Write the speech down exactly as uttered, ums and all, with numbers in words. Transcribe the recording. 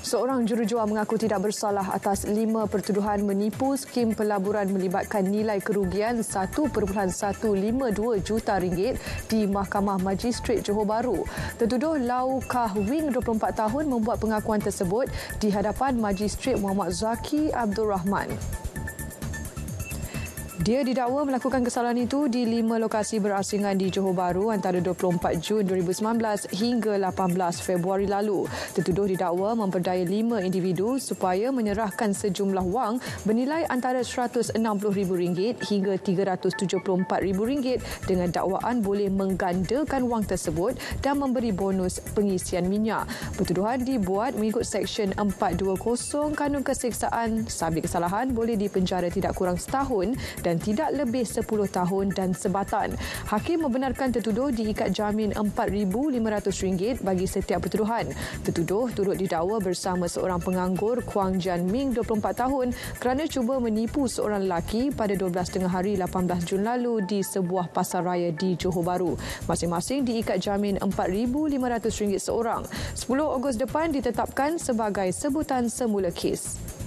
Seorang jurujual mengaku tidak bersalah atas lima pertuduhan menipu skim pelaburan melibatkan nilai kerugian satu perpuluhan satu lima dua juta ringgit di Mahkamah Magistrat Johor Bahru. Tertuduh Lau Kah Wing, dua puluh empat tahun, membuat pengakuan tersebut di hadapan Magistrat Muhammad Zaki Abdul Rahman. Dia didakwa melakukan kesalahan itu di lima lokasi berasingan di Johor Bahru antara dua puluh empat Jun dua ribu sembilan belas hingga lapan belas Februari lalu. Tertuduh didakwa memperdaya lima individu supaya menyerahkan sejumlah wang bernilai antara seratus enam puluh ribu ringgit hingga tiga ratus tujuh puluh empat ribu ringgit dengan dakwaan boleh menggandakan wang tersebut dan memberi bonus pengisian minyak. Pertuduhan dibuat mengikut Seksyen empat dua kosong Kanun Keseksaan. Sabit kesalahan boleh dipenjara tidak kurang setahun dan tidak lebih sepuluh tahun dan sebatan. Hakim membenarkan tertuduh diikat jamin empat ribu lima ratus ringgit bagi setiap pertuduhan. Tertuduh turut didakwa bersama seorang penganggur Kuang Jan Ming, dua puluh empat tahun, kerana cuba menipu seorang lelaki pada dua belas tengah hari lapan belas Jun lalu di sebuah pasar raya di Johor Bahru. Masing-masing diikat jamin empat ribu lima ratus ringgit seorang. sepuluh Ogos depan ditetapkan sebagai sebutan semula kes.